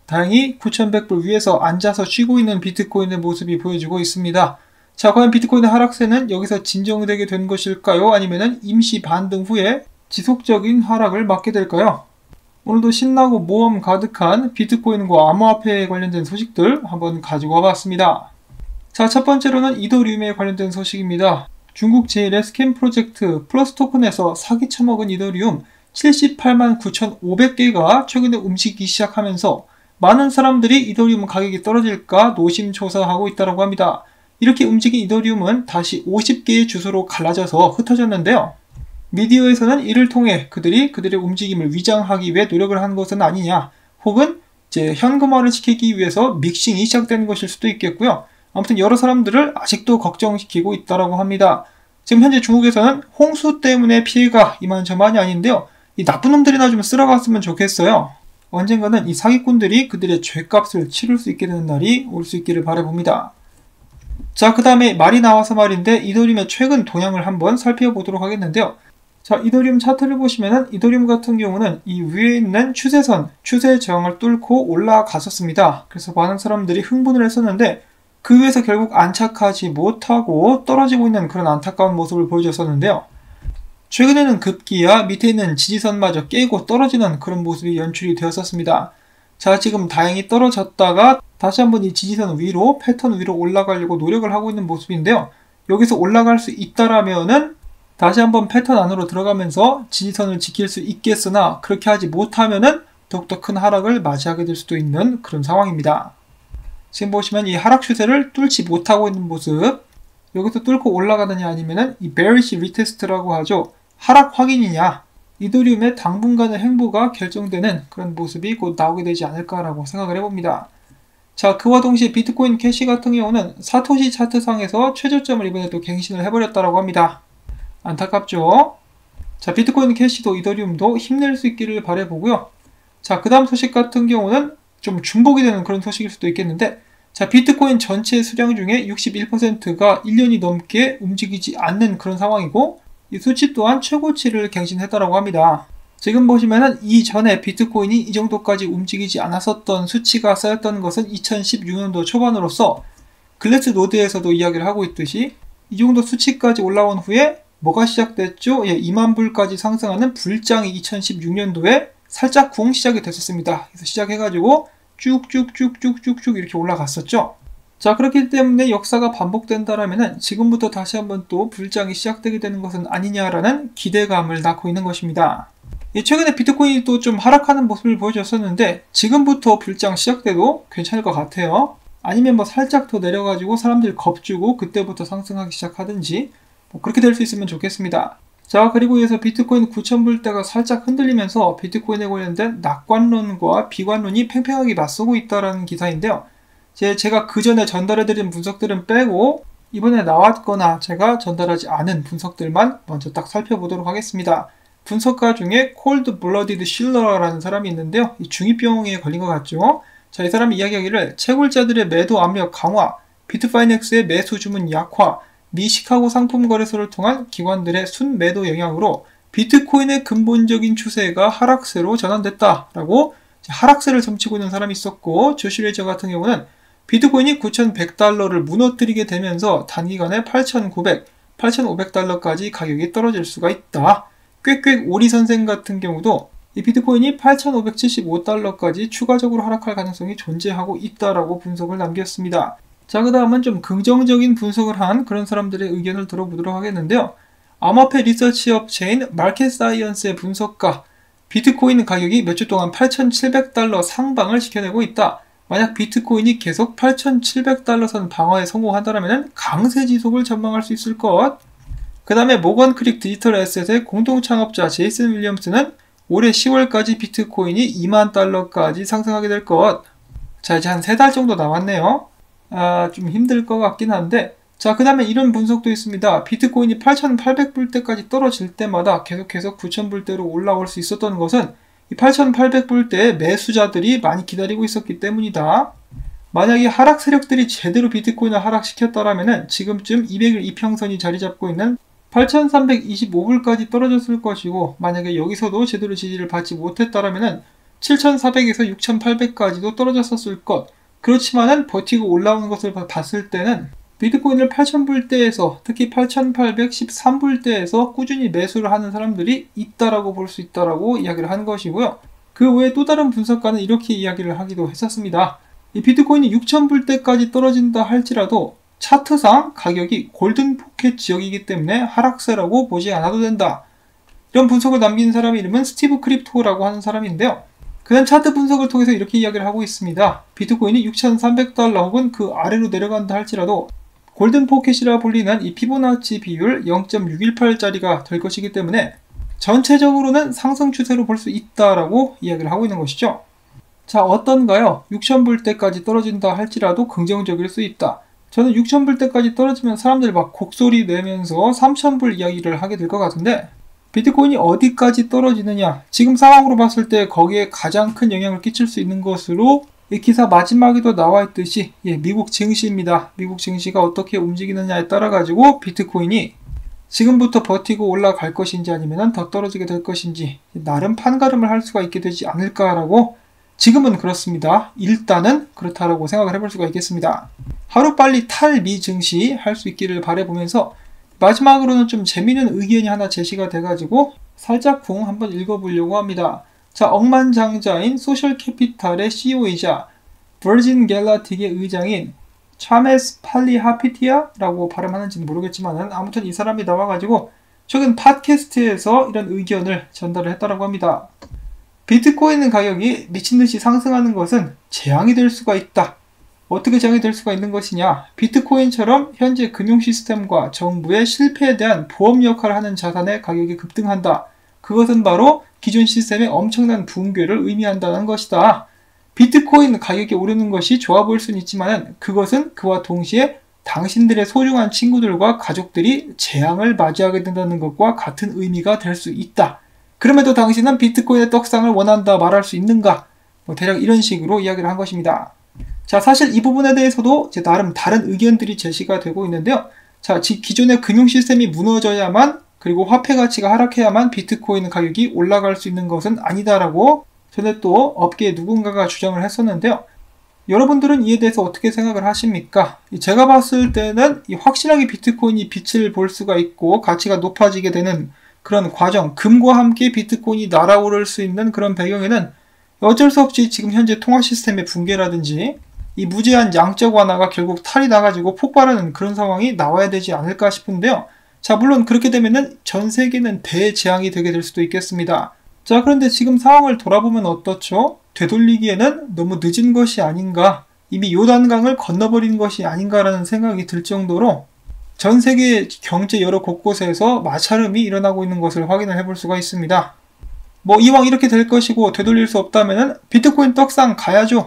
다행히 9100불 위에서 앉아서 쉬고 있는 비트코인의 모습이 보여지고 있습니다. 자, 과연 비트코인의 하락세는 여기서 진정되게 된 것일까요? 아니면 임시 반등 후에 지속적인 하락을 맞게 될까요? 오늘도 신나고 모험 가득한 비트코인과 암호화폐에 관련된 소식들 한번 가지고 와봤습니다. 자, 첫 번째로는 이더리움에 관련된 소식입니다. 중국 제1의 스캠 프로젝트 플러스 토큰에서 사기 쳐먹은 이더리움 78만 9,500개가 최근에 움직이기 시작하면서 많은 사람들이 이더리움 가격이 떨어질까 노심초사하고 있다고 합니다. 이렇게 움직인 이더리움은 다시 50개의 주소로 갈라져서 흩어졌는데요. 미디어에서는 이를 통해 그들의 움직임을 위장하기 위해 노력을 한 것은 아니냐, 혹은 현금화를 시키기 위해서 믹싱이 시작된 것일 수도 있겠고요. 아무튼 여러 사람들을 아직도 걱정시키고 있다고 합니다. 지금 현재 중국에서는 홍수 때문에 피해가 이만저만이 아닌데요. 이 나쁜 놈들이나 좀 쓸어갔으면 좋겠어요. 언젠가는 이 사기꾼들이 그들의 죄값을 치를 수 있게 되는 날이 올 수 있기를 바라봅니다. 자, 그 다음에 말이 나와서 말인데 이더리움의 최근 동향을 한번 살펴보도록 하겠는데요. 자, 이더리움 차트를 보시면은 이더리움 같은 경우는 이 위에 있는 추세선, 추세 저항을 뚫고 올라갔었습니다. 그래서 많은 사람들이 흥분을 했었는데 그 위에서 결국 안착하지 못하고 떨어지고 있는 그런 안타까운 모습을 보여줬었는데요. 최근에는 급기야 밑에 있는 지지선마저 깨고 떨어지는 그런 모습이 연출이 되었었습니다. 자, 지금 다행히 떨어졌다가 다시 한번 이 지지선 위로, 패턴 위로 올라가려고 노력을 하고 있는 모습인데요. 여기서 올라갈 수 있다라면은 다시 한번 패턴 안으로 들어가면서 지지선을 지킬 수 있겠으나 그렇게 하지 못하면은 더욱더 큰 하락을 맞이하게 될 수도 있는 그런 상황입니다. 지금 보시면 이 하락 추세를 뚫지 못하고 있는 모습, 여기서 뚫고 올라가느냐 아니면은 이 bearish retest라고 하죠. 하락 확인이냐, 이더리움의 당분간의 행보가 결정되는 그런 모습이 곧 나오게 되지 않을까라고 생각을 해봅니다. 자, 그와 동시에 비트코인 캐시 같은 경우는 사토시 차트상에서 최저점을 이번에 또 갱신을 해버렸다고 합니다. 안타깝죠? 자, 비트코인 캐시도 이더리움도 힘낼 수 있기를 바라보고요. 자, 그 다음 소식 같은 경우는 좀 중복이 되는 그런 소식일 수도 있겠는데, 자, 비트코인 전체 수량 중에 61%가 1년이 넘게 움직이지 않는 그런 상황이고, 이 수치 또한 최고치를 갱신했다고 합니다. 지금 보시면은 이전에 비트코인이 이 정도까지 움직이지 않았었던 수치가 쌓였던 것은 2016년도 초반으로서 글래스노드에서도 이야기를 하고 있듯이 이 정도 수치까지 올라온 후에 뭐가 시작됐죠? 2만 불까지 상승하는 불장이 2016년도에 살짝 궁 시작이 됐었습니다. 그래서 시작해가지고 쭉쭉쭉쭉쭉쭉 이렇게 올라갔었죠. 자, 그렇기 때문에 역사가 반복된다라면은 지금부터 다시 한번 또 불장이 시작되게 되는 것은 아니냐라는 기대감을 낳고 있는 것입니다. 최근에 비트코인이 또 좀 하락하는 모습을 보여줬었는데 지금부터 불장 시작돼도 괜찮을 것 같아요. 아니면 뭐 살짝 더 내려가지고 사람들 겁주고 그때부터 상승하기 시작하든지 그렇게 될 수 있으면 좋겠습니다. 자, 그리고 이어서 비트코인 9,000불대가 살짝 흔들리면서 비트코인에 관련된 낙관론과 비관론이 팽팽하게 맞서고 있다는 기사인데요. 제가 그 전에 전달해드린 분석들은 빼고 이번에 나왔거나 제가 전달하지 않은 분석들만 먼저 딱 살펴보도록 하겠습니다. 분석가 중에 콜드 블러디드 실러라는 사람이 있는데요. 이 중2병에 걸린 것 같죠? 자, 이 사람이 이야기하기를 채굴자들의 매도 압력 강화, 비트파이넥스의 매수 주문 약화, 미 시카고 상품 거래소를 통한 기관들의 순매도 영향으로 비트코인의 근본적인 추세가 하락세로 전환됐다라고 하락세를 점치고 있는 사람이 있었고, 조시 레저 같은 경우는 비트코인이 9,100달러를 무너뜨리게 되면서 단기간에 8,900, 8,500달러까지 가격이 떨어질 수가 있다. 꽥꽥 오리 선생 같은 경우도 이 비트코인이 8,575달러까지 추가적으로 하락할 가능성이 존재하고 있다라고 분석을 남겼습니다. 자, 그 다음은 좀 긍정적인 분석을 한 그런 사람들의 의견을 들어보도록 하겠는데요. 암호화폐 리서치 업체인 마켓사이언스의 분석가, 비트코인 가격이 몇 주 동안 8,700달러 상방을 지켜내고 있다. 만약 비트코인이 계속 8,700달러 선 방어에 성공한다면 강세 지속을 전망할 수 있을 것. 그 다음에 모건 크릭 디지털 에셋의 공동 창업자 제이슨 윌리엄스는 올해 10월까지 비트코인이 2만 달러까지 상승하게 될 것. 자, 이제 한 3달 정도 남았네요. 좀 힘들 것 같긴 한데, 자, 그 다음에 이런 분석도 있습니다. 비트코인이 8,800불대까지 떨어질 때마다 계속해서 9,000불대로 올라올 수 있었던 것은 이 8,800불대의 매수자들이 많이 기다리고 있었기 때문이다. 만약에 하락 세력들이 제대로 비트코인을 하락시켰다라면 지금쯤 200일 이평선이 자리 잡고 있는 8,325불까지 떨어졌을 것이고, 만약에 여기서도 제대로 지지를 받지 못했다라면 7,400에서 6,800까지도 떨어졌었을 것. 그렇지만은 버티고 올라오는 것을 봤을 때는 비트코인을 8,000불대에서 특히 8,813불대에서 꾸준히 매수를 하는 사람들이 있다라고 볼 수 있다라고 이야기를 한 것이고요. 그 외에 또 다른 분석가는 이렇게 이야기를 하기도 했었습니다. 이 비트코인이 6,000불대까지 떨어진다 할지라도 차트상 가격이 골든 포켓 지역이기 때문에 하락세라고 보지 않아도 된다. 이런 분석을 남긴 사람의 이름은 스티브 크립토라고 하는 사람인데요. 그는 차트 분석을 통해서 이렇게 이야기를 하고 있습니다. 비트코인이 6,300달러 혹은 그 아래로 내려간다 할지라도 골든 포켓이라 불리는 이 피보나치 비율 0.618짜리가 될 것이기 때문에 전체적으로는 상승 추세로 볼 수 있다라고 이야기를 하고 있는 것이죠. 자, 어떤가요? 6,000불대까지 떨어진다 할지라도 긍정적일 수 있다. 저는 6,000불대까지 떨어지면 사람들 막 곡소리 내면서 3,000불 이야기를 하게 될 것 같은데 비트코인이 어디까지 떨어지느냐, 지금 상황으로 봤을 때 거기에 가장 큰 영향을 끼칠 수 있는 것으로 이 기사 마지막에도 나와 있듯이 미국 증시입니다. 미국 증시가 어떻게 움직이느냐에 따라 가지고 비트코인이 지금부터 버티고 올라갈 것인지 아니면 더 떨어지게 될 것인지 나름 판가름을 할 수가 있게 되지 않을까라고 지금은 그렇습니다. 일단은 그렇다라고 생각을 해볼 수가 있겠습니다. 하루빨리 탈미 증시 할 수 있기를 바라보면서 마지막으로는 좀 재미있는 의견이 하나 제시가 돼가지고 살짝쿵 한번 읽어보려고 합니다. 자, 억만장자인 소셜캐피탈의 CEO이자 버진 갤라틱의 의장인 차메스 팔리하피티아라고 발음하는지는 모르겠지만 아무튼 이 사람이 나와가지고 최근 팟캐스트에서 이런 의견을 전달을 했다라고 합니다. 비트코인 가격이 미친듯이 상승하는 것은 재앙이 될 수가 있다. 어떻게 재앙이 될 수가 있는 것이냐? 비트코인처럼 현재 금융 시스템과 정부의 실패에 대한 보험 역할을 하는 자산의 가격이 급등한다. 그것은 바로 기존 시스템의 엄청난 붕괴를 의미한다는 것이다. 비트코인 가격이 오르는 것이 좋아 보일 수는 있지만 그것은 그와 동시에 당신들의 소중한 친구들과 가족들이 재앙을 맞이하게 된다는 것과 같은 의미가 될 수 있다. 그럼에도 당신은 비트코인의 떡상을 원한다 말할 수 있는가? 대략 이런 식으로 이야기를 한 것입니다. 자, 사실 이 부분에 대해서도 나름 다른 의견들이 제시가 되고 있는데요. 자, 기존의 금융 시스템이 무너져야만 그리고 화폐 가치가 하락해야만 비트코인 가격이 올라갈 수 있는 것은 아니다라고 전에 또 업계의 누군가가 주장을 했었는데요. 여러분들은 이에 대해서 어떻게 생각을 하십니까? 제가 봤을 때는 확실하게 비트코인이 빛을 볼 수가 있고 가치가 높아지게 되는 그런 과정, 금과 함께 비트코인이 날아오를 수 있는 그런 배경에는 어쩔 수 없이 지금 현재 통화 시스템의 붕괴라든지 이 무제한 양적 완화가 결국 탈이 나가지고 폭발하는 그런 상황이 나와야 되지 않을까 싶은데요. 자, 물론 그렇게 되면은 전 세계는 대재앙이 되게 될 수도 있겠습니다. 자, 그런데 지금 상황을 돌아보면 어떻죠? 되돌리기에는 너무 늦은 것이 아닌가, 이미 요단강을 건너버린 것이 아닌가라는 생각이 들 정도로 전 세계 경제 여러 곳곳에서 마찰음이 일어나고 있는 것을 확인을 해볼 수가 있습니다. 이왕 이렇게 될 것이고 되돌릴 수 없다면은 비트코인 떡상 가야죠.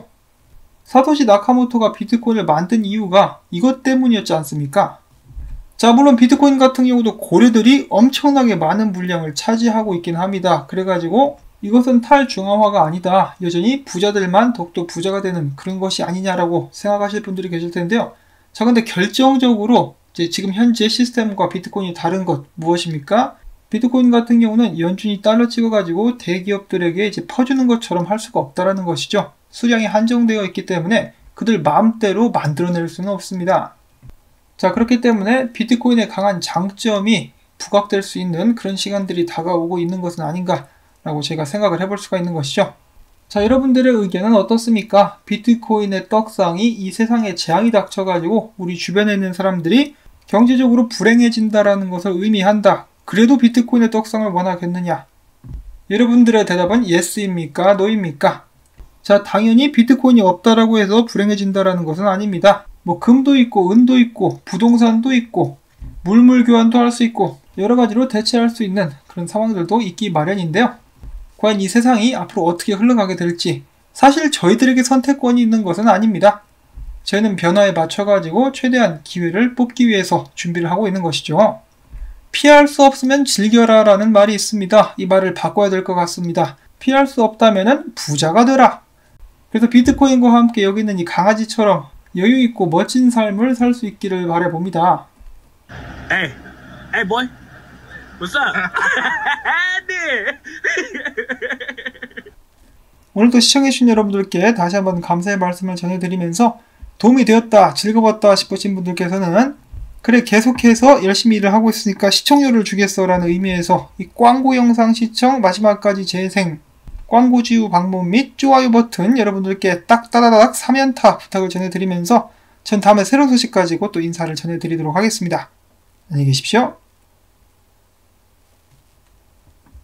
사토시 나카모토가 비트코인을 만든 이유가 이것 때문이었지 않습니까? 자, 물론 비트코인 같은 경우도 고래들이 엄청나게 많은 물량을 차지하고 있긴 합니다. 그래가지고 이것은 탈중앙화가 아니다. 여전히 부자들만 더욱더 부자가 되는 그런 것이 아니냐라고 생각하실 분들이 계실 텐데요. 자, 근데 결정적으로 지금 현재 시스템과 비트코인이 다른 것 무엇입니까? 비트코인 같은 경우는 연준이 달러 찍어가지고 대기업들에게 퍼주는 것처럼 할 수가 없다라는 것이죠. 수량이 한정되어 있기 때문에 그들 마음대로 만들어낼 수는 없습니다. 자, 그렇기 때문에 비트코인의 강한 장점이 부각될 수 있는 그런 시간들이 다가오고 있는 것은 아닌가라고 제가 생각을 해볼 수가 있는 것이죠. 자, 여러분들의 의견은 어떻습니까? 비트코인의 떡상이 이 세상에 재앙이 닥쳐가지고 우리 주변에 있는 사람들이 경제적으로 불행해진다라는 것을 의미한다. 그래도 비트코인의 떡상을 원하겠느냐? 여러분들의 대답은 yes입니까? no입니까? 자, 당연히 비트코인이 없다라고 해서 불행해진다라는 것은 아닙니다. 금도 있고 은도 있고 부동산도 있고 물물 교환도 할 수 있고 여러 가지로 대체할 수 있는 그런 상황들도 있기 마련인데요. 과연 이 세상이 앞으로 어떻게 흘러가게 될지 사실 저희들에게 선택권이 있는 것은 아닙니다. 저희는 변화에 맞춰가지고 최대한 기회를 뽑기 위해서 준비를 하고 있는 것이죠. 피할 수 없으면 즐겨라 라는 말이 있습니다. 이 말을 바꿔야 될 것 같습니다. 피할 수 없다면 부자가 되라. 그래서 비트코인과 함께 여기 있는 이 강아지처럼 여유있고 멋진 삶을 살 수 있기를 바라봅니다. Hey, hey boy, what's up? 오늘도 시청해주신 여러분들께 다시 한번 감사의 말씀을 전해드리면서 도움이 되었다, 즐거웠다 싶으신 분들께서는 그래 계속해서 열심히 일을 하고 있으니까 시청료를 주겠어 라는 의미에서 이 광고 영상 시청 마지막까지 재생, 광고 지우 방법 및 좋아요 버튼 여러분들께 딱 따다닥 3연타 부탁을 전해드리면서 전 다음에 새로운 소식 가지고 또 인사를 전해드리도록 하겠습니다. 안녕히 계십시오.